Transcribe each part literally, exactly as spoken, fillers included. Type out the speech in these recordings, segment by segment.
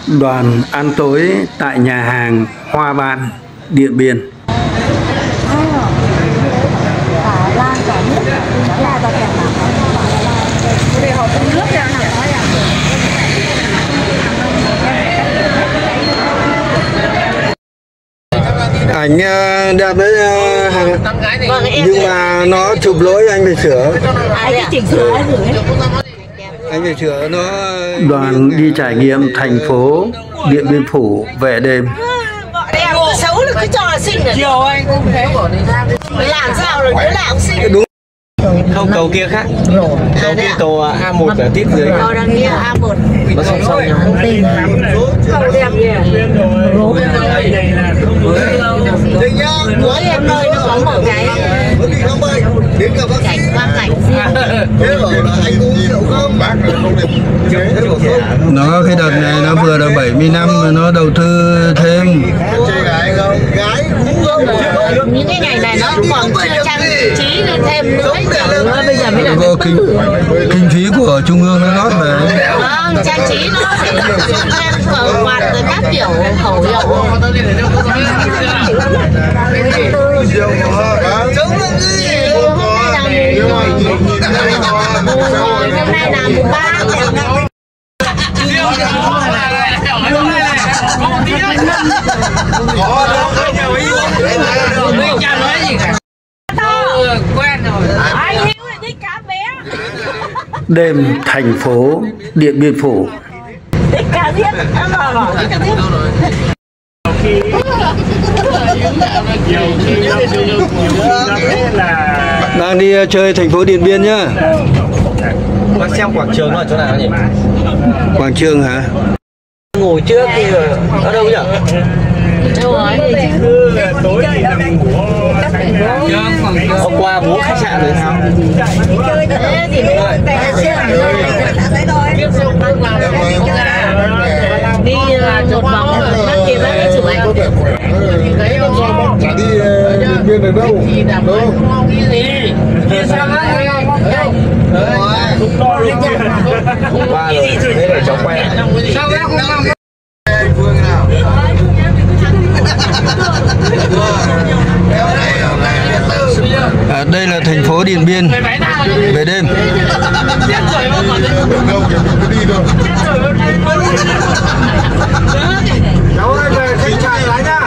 Đoàn ăn tối tại nhà hàng Hoa Ban, Điện Biên. Ảnh đẹp đấy hàng, nhưng mà nó chụp lỗi anh phải sửa. Anh phải sửa nó. Đoàn đi trải nghiệm thành phố Điện Biên Phủ về đêm. Em xấu là cứ cho là xinh rồi. Chiều anh cũng thế. Làm sao rồi đứa nào cũng xinh. Đúng. Không, cầu kia khác. Cầu kia cầu A một ở tít dưới. Cầu đằng kia A một. Nó song song nhau. Cầu đẹp nhỉ. Mới em nơi nó có một cái cảnh quang cảnh riêng. Thế rồi là anh uống rượu không? Bác là không được. Nó cái đợt này nó vừa là bảy mươi năm mà nó đầu tư thêm. Chơi gái không? Gái cũng không. Những cái ngày này nó còn trang trí thêm nữa. Bây giờ mới là có kinh, kinh phí của Trung ương nó nót về. Vâng, trang trí nó phải thêm cờ quạt rồi các kiểu khẩu hiệu. Rượu hả? Chống lên gì? Hôm nay là mùng ba. Đêm thành phố Điện Biên Phủ. Đang đi chơi thành phố Điện Biên nhá. Bác xem quảng trường nó ở chỗ nào nhỉ? Quảng trường hả? Ngồi trước thì ở đâu nhỉ? Đâu rồi? Tối thì nằm ngủ. Hôm qua bố khách sạn rồi sao? Thế thì đi một vòng bắt kịp ấy chụp ảnh. Chả đi Điện Biên ở đâu? Đâu? Hôm qua rồi, thế để cháu quay. À, đây là thành phố Điện Biên về đêm. Cháu ơi về khách sạn lại nhá.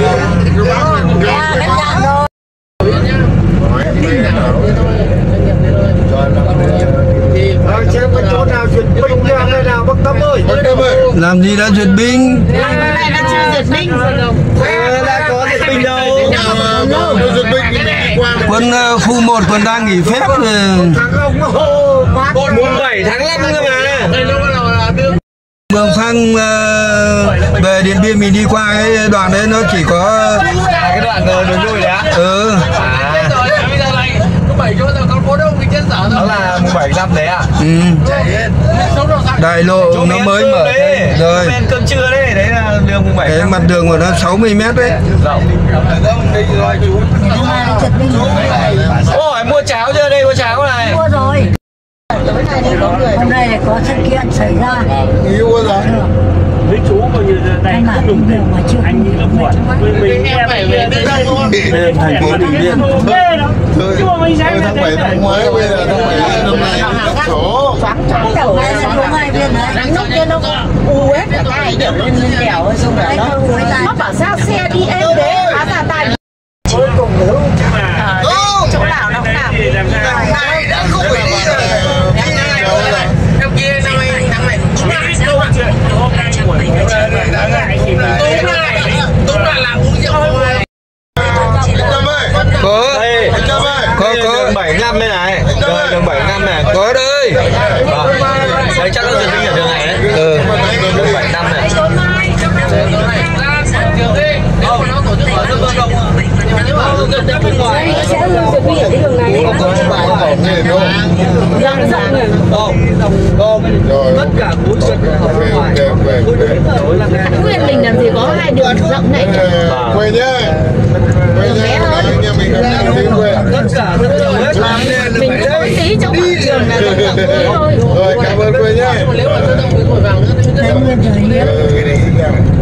Xem có chỗ nào duyệt binh hay nào bác Tâm ơi. Làm gì đã duyệt binh? Này là chưa duyệt binh. Đã có duyệt binh đâu. Duyệt binh Quân uh, khu một còn đang nghỉ phép rồi. Mùng bảy tháng năm cơ mà. Mường Phăng uh, về Điện Biên mình đi qua cái đoạn đấy nó chỉ có cái đoạn đường đuôi đấy á. Ừ. Đó là mùng bảy năm đấy à? Ừ. Đại lộ nó mới mở rồi. Bên cơm trưa đấy, đấy là đường mùng bảy. Cái mặt đường của nó sáu mươi mét đấy. Rộng. Ôi, mua cháo chưa? Đây có cháo này. Mua rồi. Hôm nay lại có sự kiện xảy ra. Yêu rồi. với chú coi như đây không dùng tiền anh như là buồn mình nghe phải về đây đây thành phố Điện Biên chứ mà mình sẽ tháng bảy năm ngoái bây giờ tháng bảy năm nay đặt số choáng đầu này là có hai viên đấy lúc kia nó u hết cả hai điểm lên đèo rồi xong rồi nó nó bảo sao xe đi em đấy hóa ra tài cuối cùng nếu chỗ nào nó cũng làm này đã không phải đi rồi trong kia năm nay năm nay câu chuyện hôm nay của đã ngại thì tốt là làm uống rượu thôi có có có bảy năm đây này, đường bảy năm này, có đây. Đấy chắc nó dừng đi ở đường này đấy. Ừ. Đường bảy năm này. sẽ dừng đi ở cái đường này rộng rộng này Không, tất cả cuối xuân ở ngoài. Nguyên mình làm gì có hai đường rộng này quê nhá quê nhá anh em mình làm đi quê Tất cả tất cả hết. mình có tí trong quảng trường là rộng rộng thế thôi rồi cảm ơn quê nhá Nguyên trời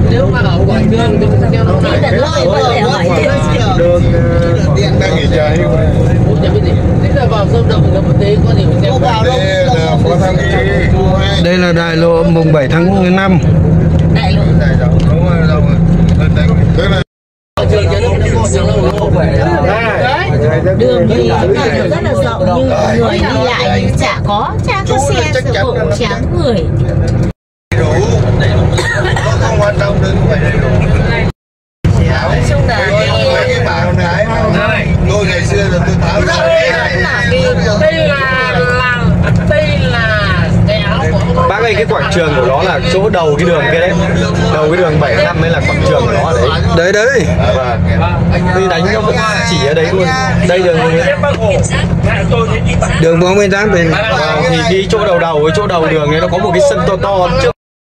nếu mà ở quảng trường thì theo nó này cái đường điện đang nghỉ trời cũng chẳng biết gì. Thế là vào sông động là một tí có gì mình xem vào đâu. Đây là đại lộ mùng bảy tháng năm. Đại lộ. Đường đi rất là rộng nhưng người đi lại chả có, chả có xe sự cộ, chả có người. Không quan trọng đừng phải đầy đủ. Nói chung là cái bảo này tôi ngày xưa là tôi tháo ra đây là làng, đây là cái áo của bác ơi, cái quảng trường của nó là chỗ đầu cái đường kia đấy, đầu cái đường bảy tháng năm ấy là quảng trường của nó ở đấy. Đấy đấy. Vâng. Tôi đánh nó vẫn chỉ ở đấy luôn. Đây đường đường bốn mươi tám bên. Vâng, thì đi chỗ đầu đầu, cái chỗ đầu đường ấy nó có một cái sân to to trước.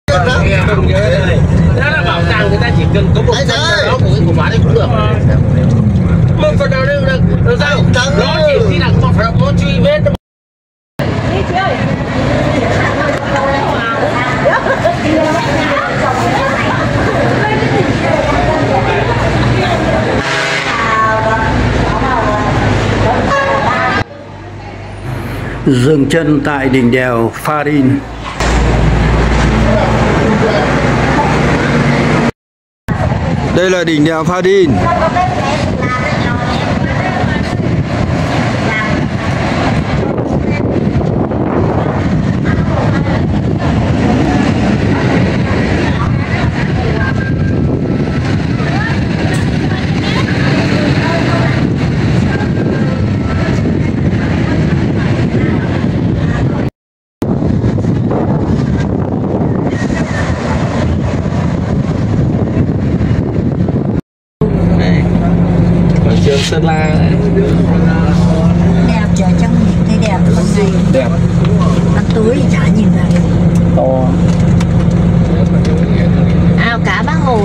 Đó là bảo tàng, người ta chỉ cần có một phần nào đó của cái cổ bán đấy cũng được. Một phần nào được được, được sao? Nó chỉ khi là một phần nó truy vết. Dừng chân tại đỉnh đèo Pha Đin. Đây là đỉnh đèo Pha Đin. Trường Sơn La đẹp, trời trong nhìn thấy đẹp con này đẹp, ăn tối thì chả nhìn ra to. ao cá Bác Hồ.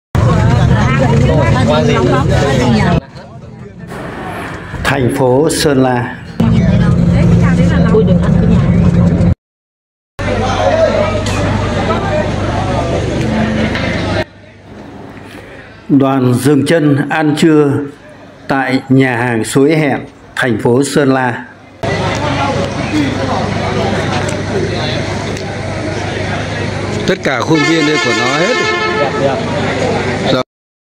Hoa gì? Thành phố Sơn La. Ui, đừng ăn cái nhà. Đoàn dừng chân ăn trưa tại nhà hàng Suối Hẹn, thành phố Sơn La. Tất cả khuôn viên đây của nó hết. Rồi.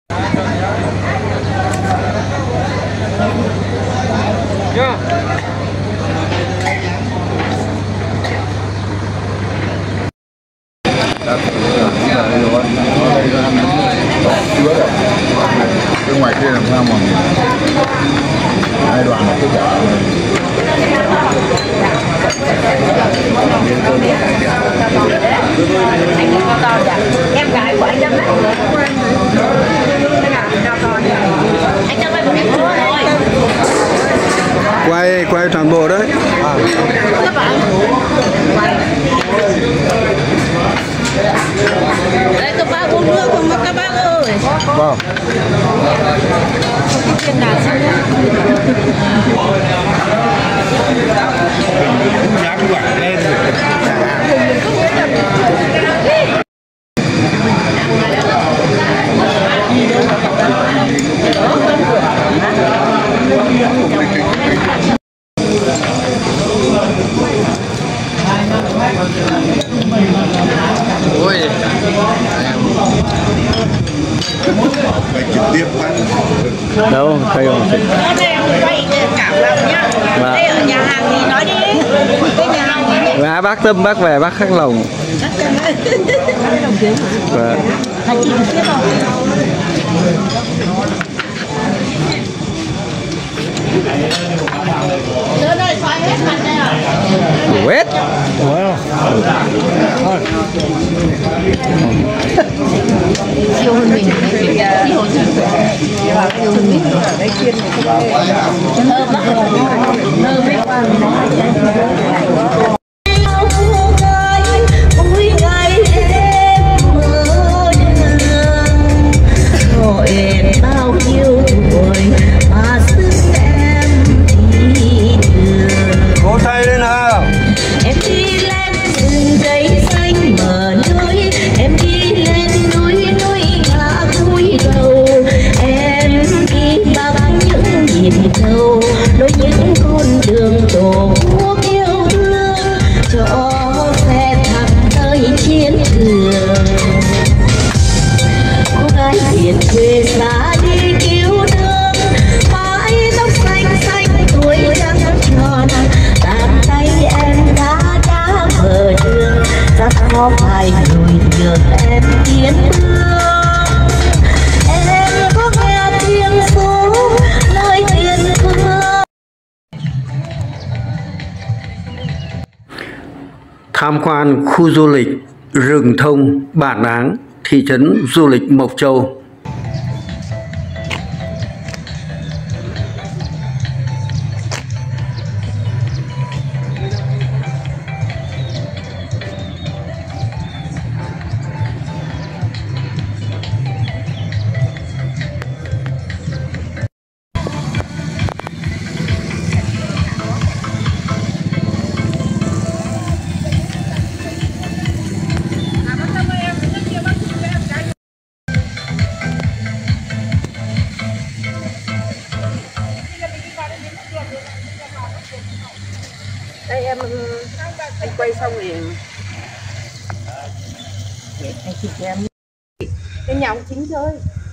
cái ngoài kia làm sao mà hai đoạn là tất cả Em gái của anh Lâm đấy. Anh Lâm ơi, em thôi. Quay quay toàn bộ đấy. Các bạn. Đây các bác uống nước không mà các bác ơi. vâng. Tiền nào xem nhé. Giá cái quảng lên Ôi phải trực tiếp Đâu, cây không? Hôm nay em quay cả lòng nhá. Đây ở nhà hàng thì nói đi. Cái nhà hàng gì? Và bác Tâm bác về bác Khắc Lồng. Và Hả chị được tiếp không? Đưa đây xoay hết mặt đây à? quét. Siêu hơn mình. Siêu hơn mình. Siêu hơn mình. Thơm lắm. Thơm mấy con. Bao nhiêu tuổi mà xứng em đi đường. Vỗ tay lên nào. Em đi lên rừng cây xanh mở lối, em đi lên núi núi miền quê xa đi cứu nước, mái tóc xanh xanh tuổi trăng tròn, bàn tay em đã đã mở đường, rất khó phải lùi được em tiến bước. Em có nghe tiếng số nơi tiền phương. Tham quan khu du lịch Rừng Thông, Bản Áng, thị trấn du lịch Mộc Châu. Đây em anh quay xong thì anh chụp cho em cái nhà ông Chính chơi.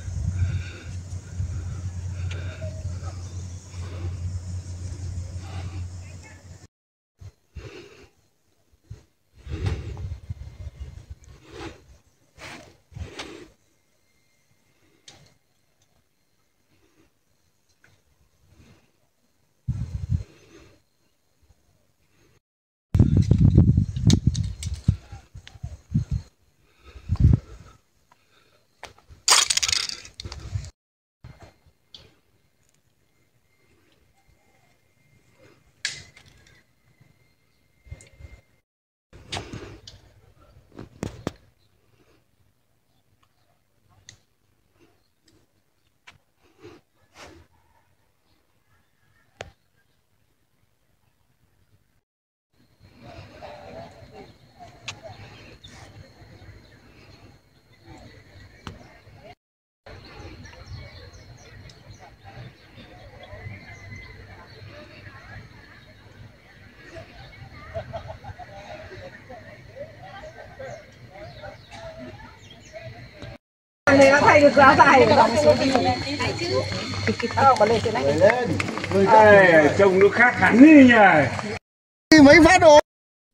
Này nó thay được áo dài của dòng số đi. Ờ, có lên trên này. Ê, trông nó khác hẳn đi nhỉ. Mấy phát đồ.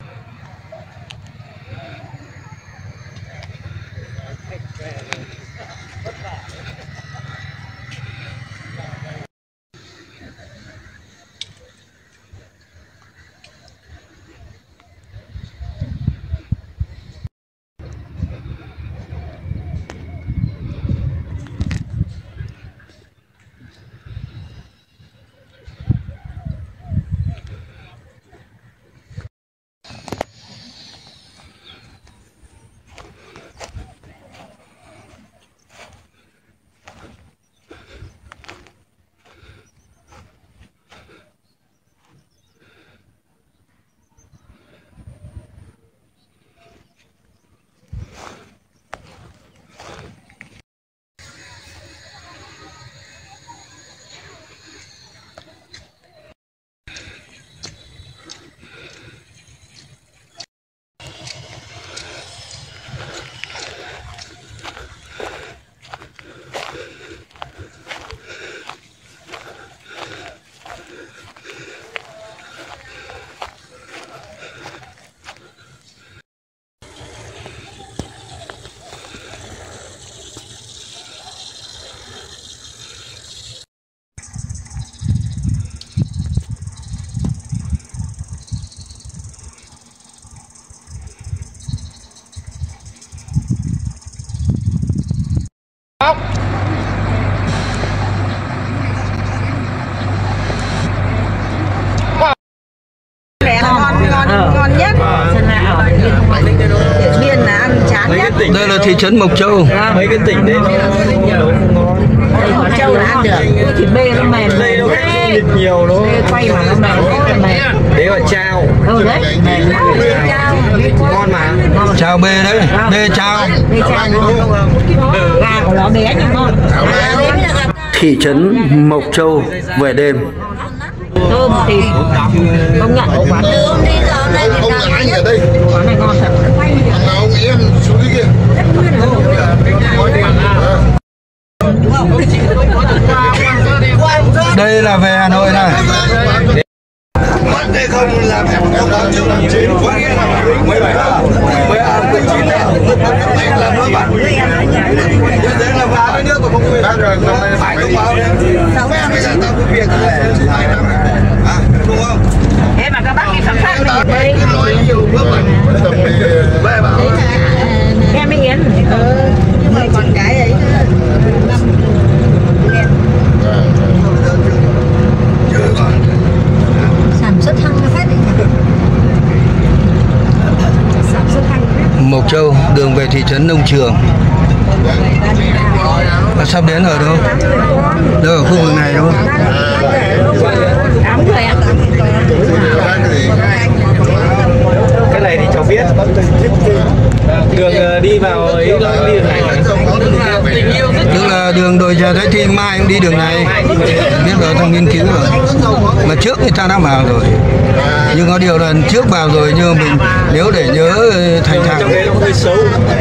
Đây là thị trấn Mộc Châu. Mấy cái tỉnh đấy nó nhiều không ngon. Mộc Châu là ăn được. Thịt bê nó mềm. Đây nó khách du lịch nhiều nó. Quay mà nó mềm, rất là mềm. Đấy là chao. Ừ đấy. Ngon mà. Chao bê đấy. Bê chao. Bê chao ngon. Gà của nó bé nhưng ngon. Thị trấn Mộc Châu về đêm. Thơm thịt. Công nhận quán Không là anh ở đây. quán này ngon thật. Ông em xuống dưới kia. Đây là về Hà Nội này. Mất hay không là phải có báo trước làm chín, có nghĩa là mười bảy mười chín là là mới bạn. Như thế là vào cái nước mà không quên. Phải thông báo đấy. Bây giờ tao có việc là hai năm à, đúng không? Thế mà các bác đi khám phá mình đây. Nói nhiều bước rồi. Về bảo. Em mới Yến. Ừ. Nhưng mà còn cái ấy sản xuất hăng phát sản xuất hăng. Mộc Châu, đường về thị trấn Nông Trường. Nó sắp đến rồi đúng không? Đâu ở khu vực này đúng không? Cái này thì cháu biết. Đường đi vào ấy nó đi đường này. Tức là đường đồi Trà Thái Thi mai cũng đi đường này. Biết rồi, thằng nghiên cứu rồi. Mà trước người ta đã vào rồi. Nhưng có điều là trước vào rồi, nhưng mình nếu để nhớ thành thạo. Trong đấy nó hơi xấu.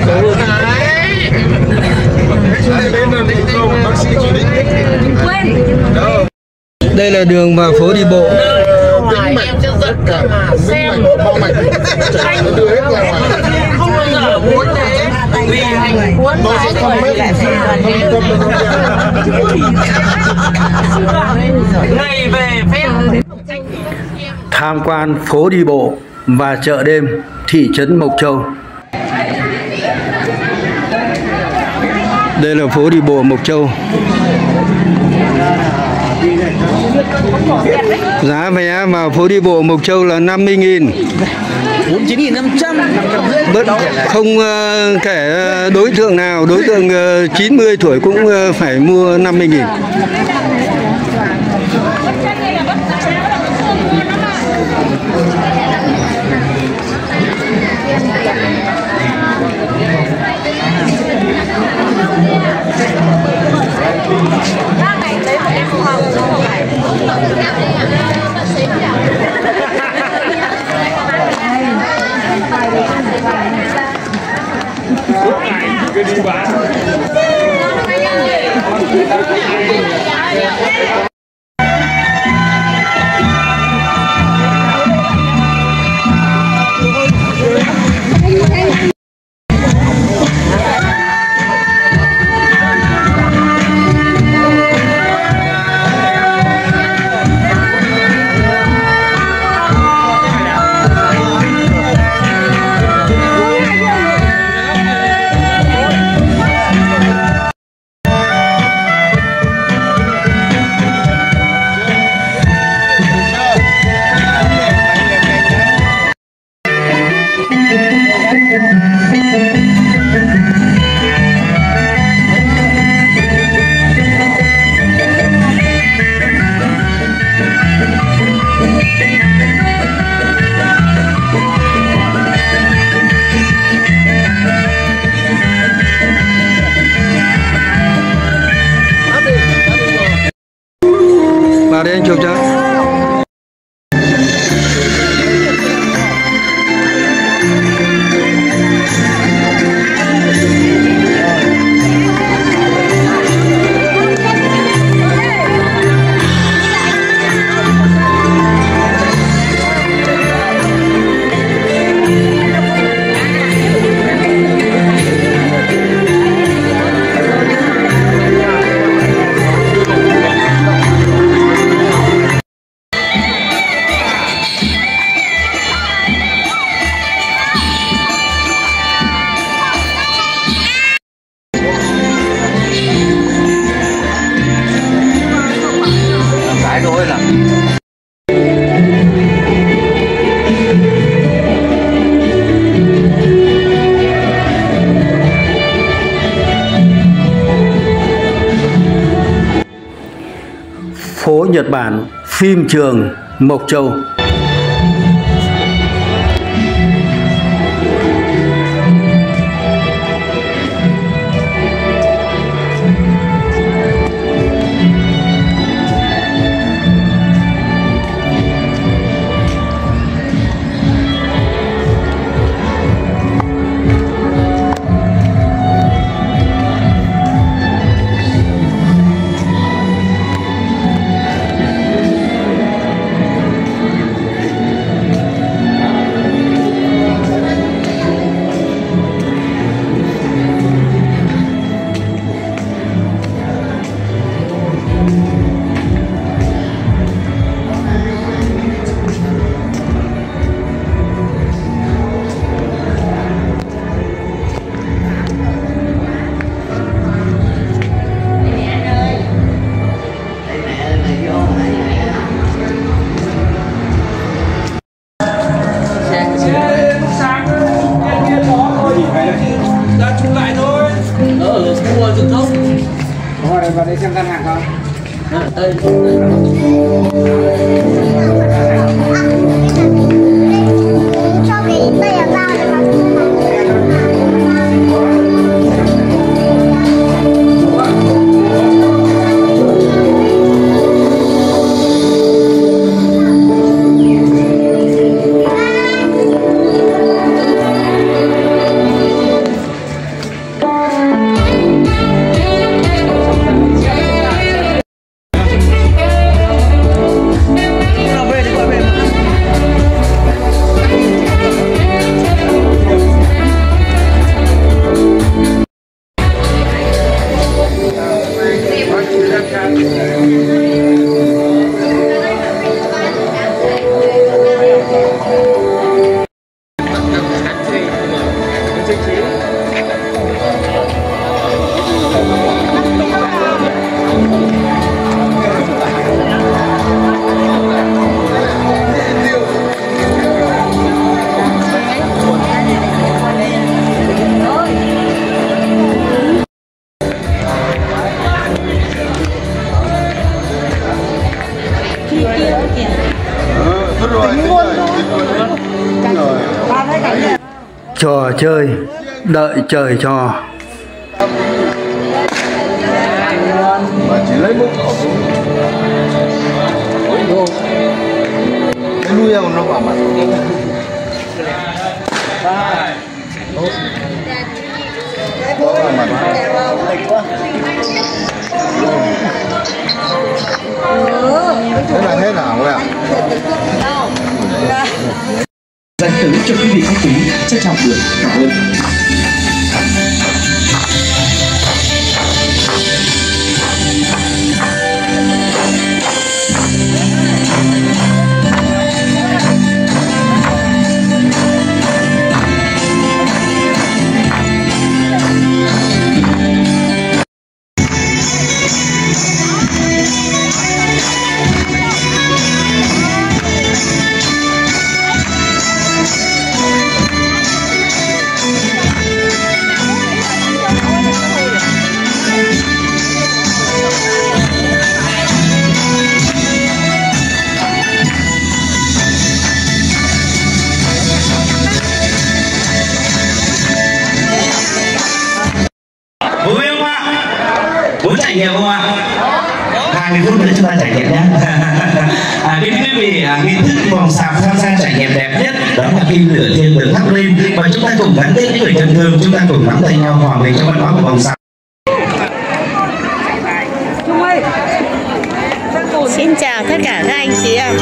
Đây là đường vào phố đi bộ. Tính mạch tất cả xem bao mạch anh đưa hết ra ngoài. Không bao giờ muốn thế vì anh muốn nói người lại ngày về phép tham quan phố đi bộ và chợ đêm thị trấn Mộc Châu. Đây là phố đi bộ Mộc Châu. Giá vé vào phố đi bộ Mộc Châu là năm mươi nghìn. bốn mươi chín nghìn năm trăm. Bất không uh, kể đối tượng nào, đối tượng uh, chín mươi tuổi cũng uh, phải mua năm mươi nghìn. cứ đi bán. Vào đây anh chụp cho. Phố Nhật Bản, phim trường Mộc Châu. vào đây xem gian hàng không? Cho cái tay ở ra để mà trò chơi đợi trời cho. Mà chỉ lấy một khẩu súng. Cái nuôi em nó vào mặt. Đó vào mặt. Thế là thế nào vậy ạ? Dành tới cho quý vị khách quý, trân trọng được cảm ơn. Vui không ạ? Muốn trải nghiệm không ạ? hai mươi phút nữa chúng ta trải nghiệm nhé. À, kính quý vị, à, nghi thức vòng sạp tham gia trải nghiệm đẹp nhất đó là khi lửa thiên được thắp lên và chúng ta cùng gắn kết những người thân thương, chúng ta cùng nắm tay nhau hòa mình trong văn hóa của vòng sạp. Xin chào tất cả các anh chị em.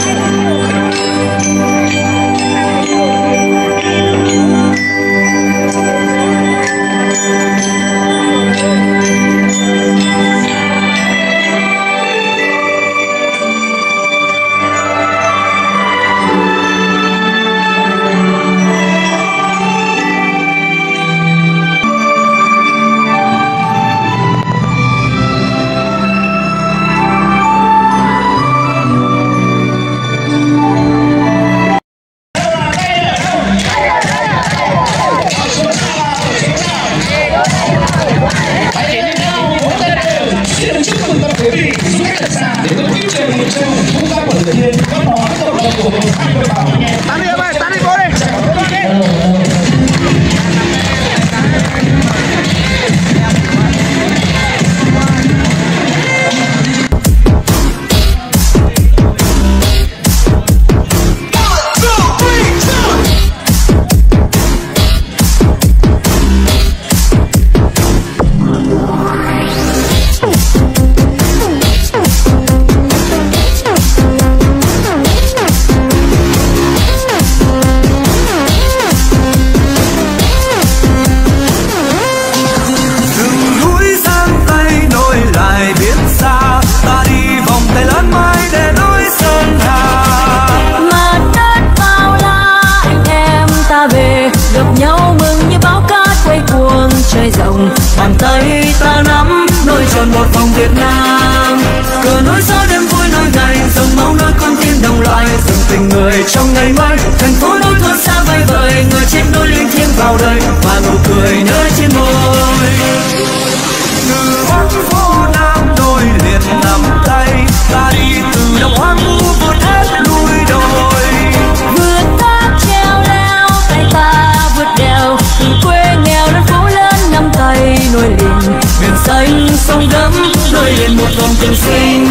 tình sinh.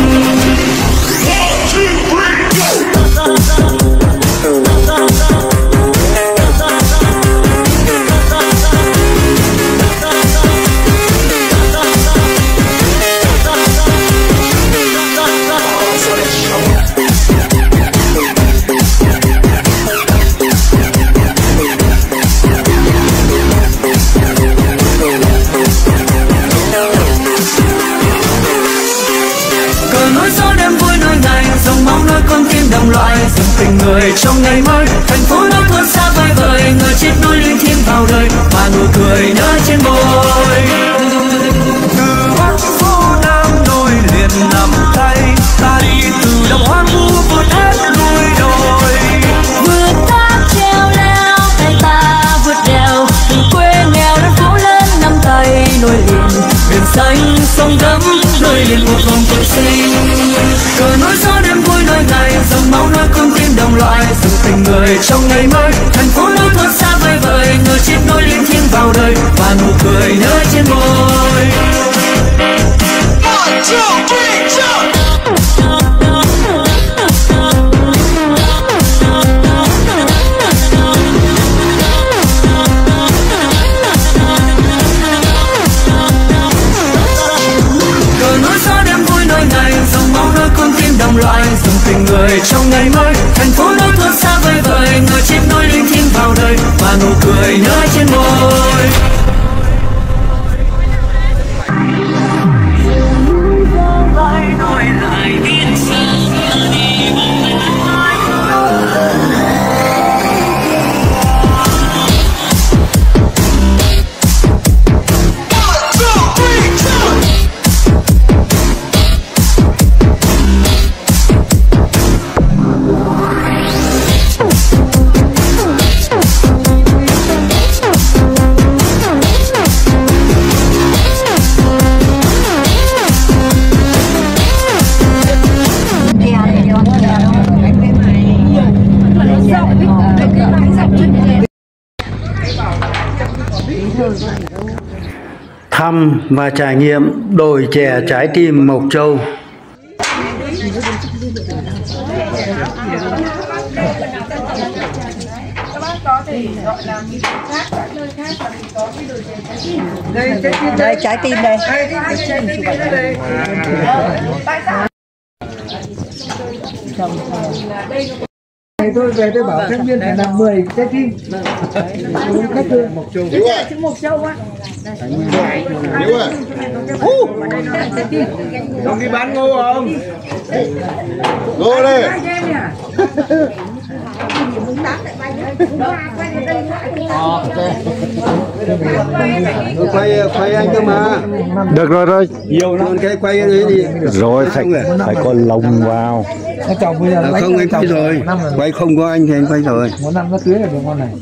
Đồng loại dòng tình người trong ngày mới, thành phố nông thôn xa vời vời, người chết nối linh thiêng vào đời và nụ cười nở trên môi. Từ Bắc phố Nam nối liền nắm tay, ta đi từ đồng hoang vu vượt hết núi đồi, vượt thác treo leo tay ta vượt đèo, từ quê nghèo đến phố lớn nắm tay nối liền biển xanh sông đẫm, nối liền một vòng tình sinh. Cờ nối gió đêm vui nối ngày, dòng máu nối con tim đồng loại, dòng tình người trong ngày mới, thành phố nông thôn xa vời vời, người chết nối linh thiêng vào đời và nụ cười nở trên môi. One, two, three, jump! Đồng loại dòng tình người trong ngày mới, thành phố nông thôn xa vời vời, người chết nối linh thiêng vào đời và nụ cười nở trên môi. Thăm và trải nghiệm đồi chè trái tim Mộc Châu. Đây trái tim đây. Tôi về tôi bảo nhân viên phải làm mười trái tim. Khách tôi Mộc Châu. Chữ Mộc Châu á. Điếu à? Ông đi bán ngô không? Ngô đây. Quay quay anh cơ mà. Được rồi rồi. Nhiều lắm cái quay đấy đi. Rồi phải phải có lồng vào. Nó chồng bây giờ à, không anh quay rồi. Quay không có anh thì anh quay rồi. Muốn năm nó cưới là được con này.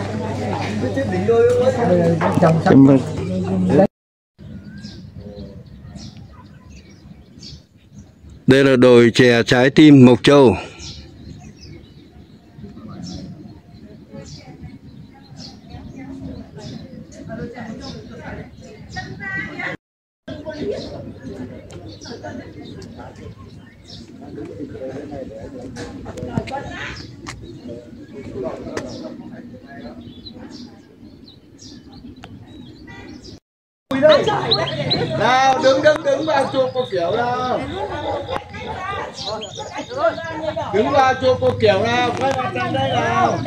Đây là đồi chè trái tim Mộc Châu. Nào đứng đứng đứng vào chụp một kiểu nào. Đứng vào chụp một kiểu nào, quay mặt sang đây nào.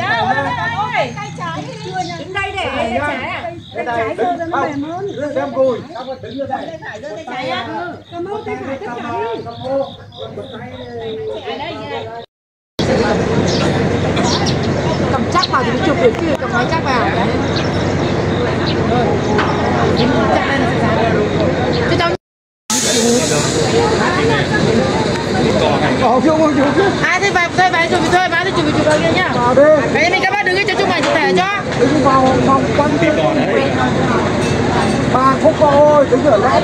Đứng đây để tay trái à? Tay trái giơ ra nó mềm hơn. Xem cùi, các bạn đứng ở đây. Tay phải giơ tay trái á. Cầm mông tay phải tất cả đi. Cầm chắc vào thì chụp được kia, cầm máy chắc vào. Ờ, không, không, không. À, thế vào, thôi vào chụp thôi, vào thì chụp chụp kia nhá. Đấy, mình các bác đứng cái cho chụp ảnh chụp thẻ cho. Đứng vào phòng quanh kia. Ba khúc thôi, đứng ở lẽ.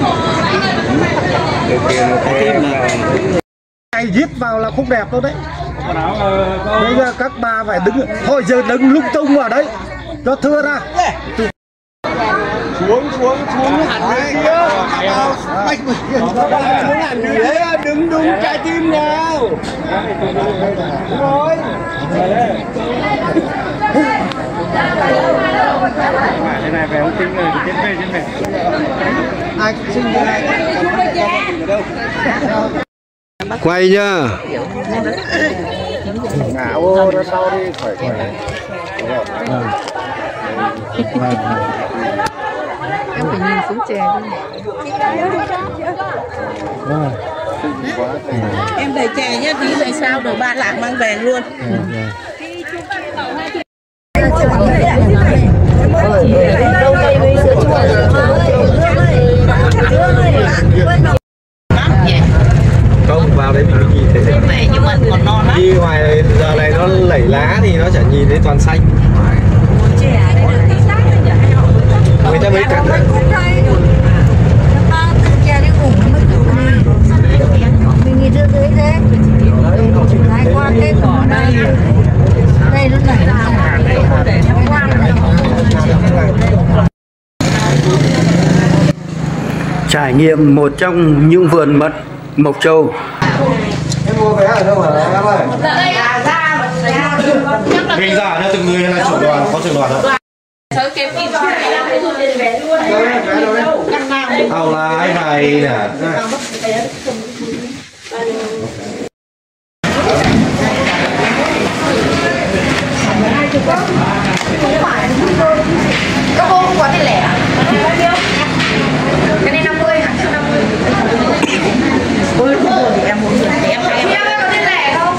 Này giết vào là khúc đẹp thôi đấy. Bây giờ các bà phải đứng, thôi giờ đứng lung tung vào đấy, cho thưa ra. Xuống xuống xuống hẳn làm gì đấy, đừng đụng trái tim nào. Rồi. Thế này phải không tính rồi, tiến về trên về. Ai sinh ra quay nhá. ngạo ra sau đi khỏi khỏi. Em phải nhìn xuống chè đi. Em đẩy chè nhá, tí về sau rồi ba lạc mang về luôn. Không vào đây mình nhìn thấy Mẹ nhưng mà còn non lắm. đi ngoài giờ này nó lẩy lá thì nó chả nhìn thấy toàn xanh. Người ta mới cắt đấy. Mình nghĩ đưa dưới thế. Hai qua cái cỏ đây. Đây nó nảy ra. Trải nghiệm một trong những vườn mận Mộc Châu. Em mua vé ở đâu hả em ơi? Mình giả cho từng người là trưởng đoàn, có trưởng đoàn không? Ao là ai này nè. Các cô không có tiền lẻ à? Cái này năm mươi hả? năm mươi. Ôi rồi em muốn tiền lẻ em hay em có tiền lẻ không?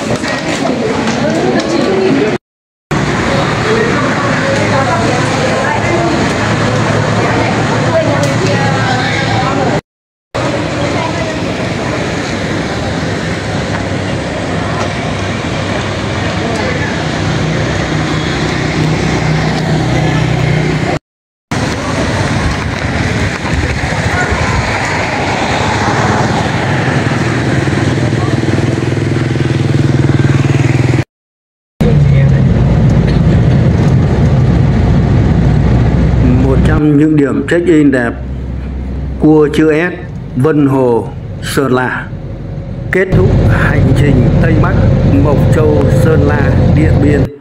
Những điểm check-in đẹp cua chữ S, Vân Hồ, Sơn La. Kết thúc hành trình Tây Bắc, Mộc Châu, Sơn La, Điện Biên.